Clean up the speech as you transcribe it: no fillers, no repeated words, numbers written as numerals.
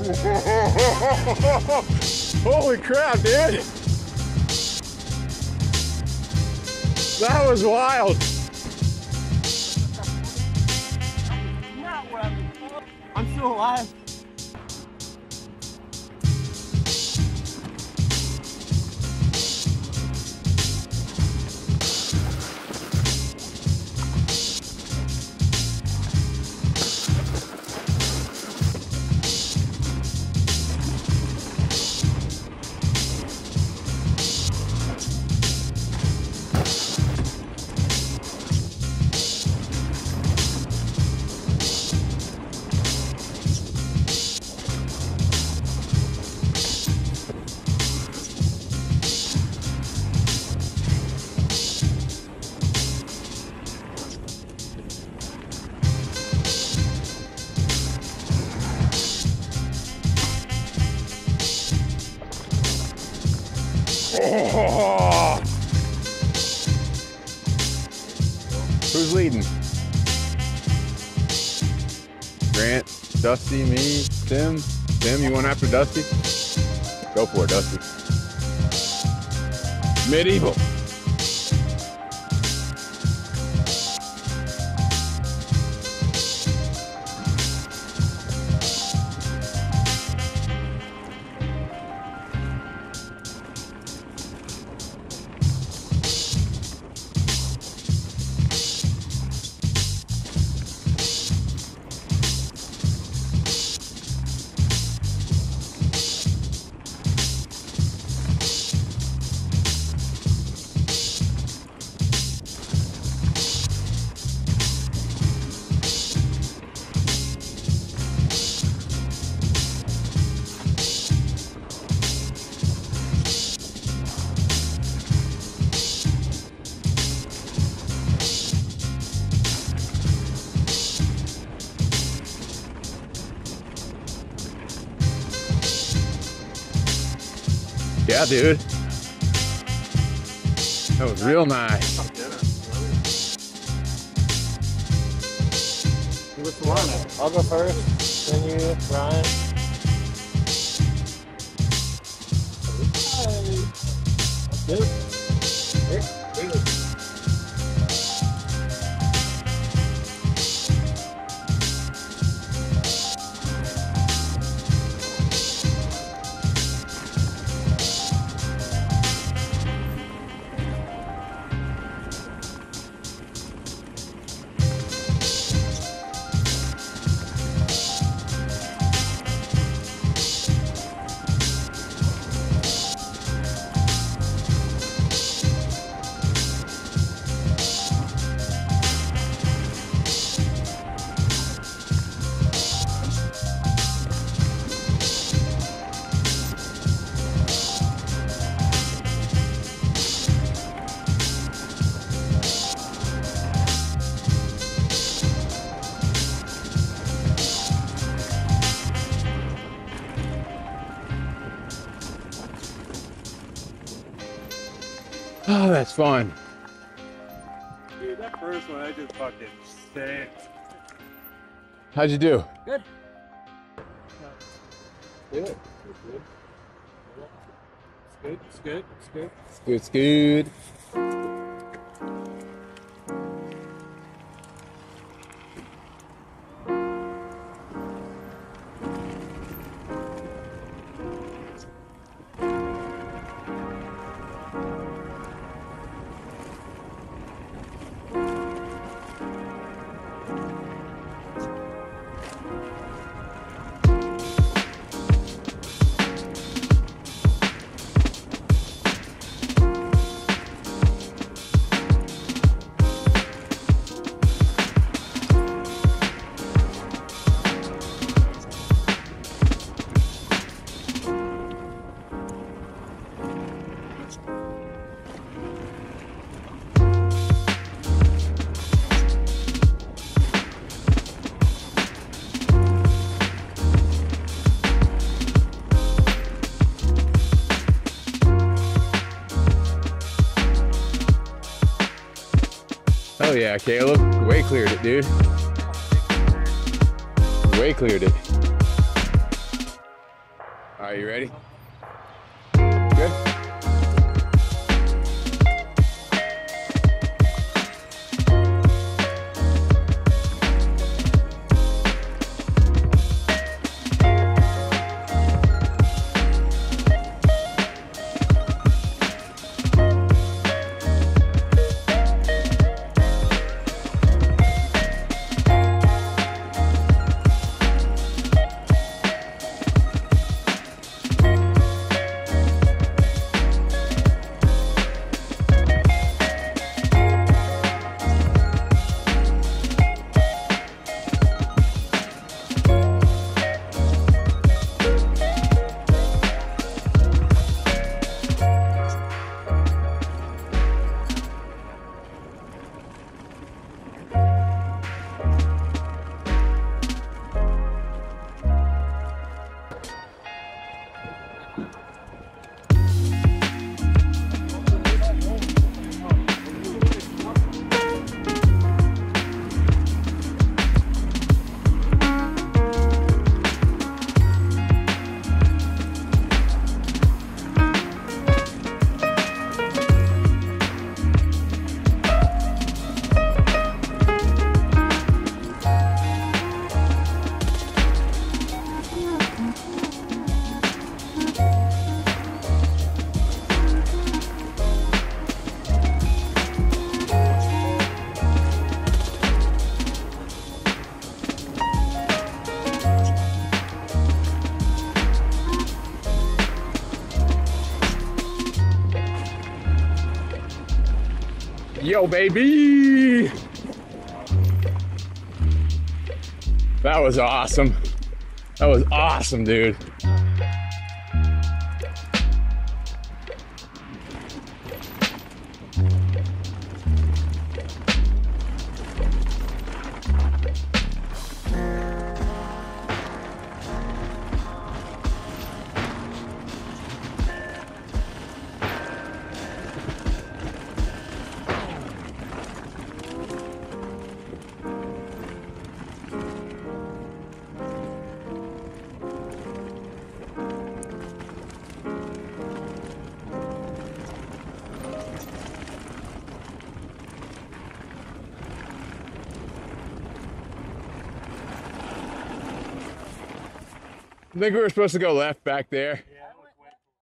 Holy crap, dude! That was wild. Not what I'm still alive. Oh. Who's leading? Grant, Dusty, me, Tim? Tim, you want after Dusty? Go for it, Dusty. Medieval. Yeah, dude. That was real nice. Which one? I'll go first. Then you, Ryan. Dude. Oh, that's fun. Dude, that first one, I just fucking sick. How'd you do? Good. Good. It's good, it's good, it's good. It's good. Oh yeah, Caleb, way cleared it, dude. Way cleared it. right, you ready? Good? Yo, baby! That was awesome. That was awesome, dude. I think we were supposed to go left back there.